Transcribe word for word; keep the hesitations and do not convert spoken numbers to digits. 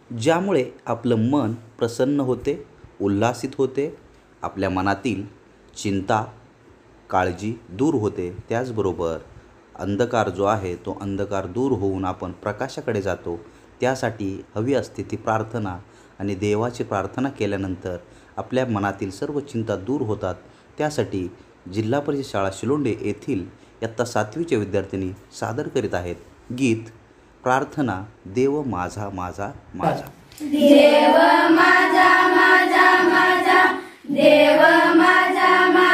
ज्यामुळे आपलं मन प्रसन्न होते, उल्हासित होते, आपल्या मनातील चिंता, काळजी दूर होते. त्याचबरोबर अंधकार जो आहे तो अंधकार दूर होऊन आपण प्रकाशाकडे जातो. त्यासाठी हवी असते ती प्रार्थना आणि देवाची प्रार्थना केल्यानंतर आपल्या मनातील सर्व चिंता दूर होतात. त्यासाठी जिल्हा परिषद शाळा शिलोंडे येथील इयत्ता सातवीचे विद्यार्थिनी सादर करीत आहेत गीत प्रार्थना देव माझा माझा माझा. देव माझा माझा माझा देव माझा माझा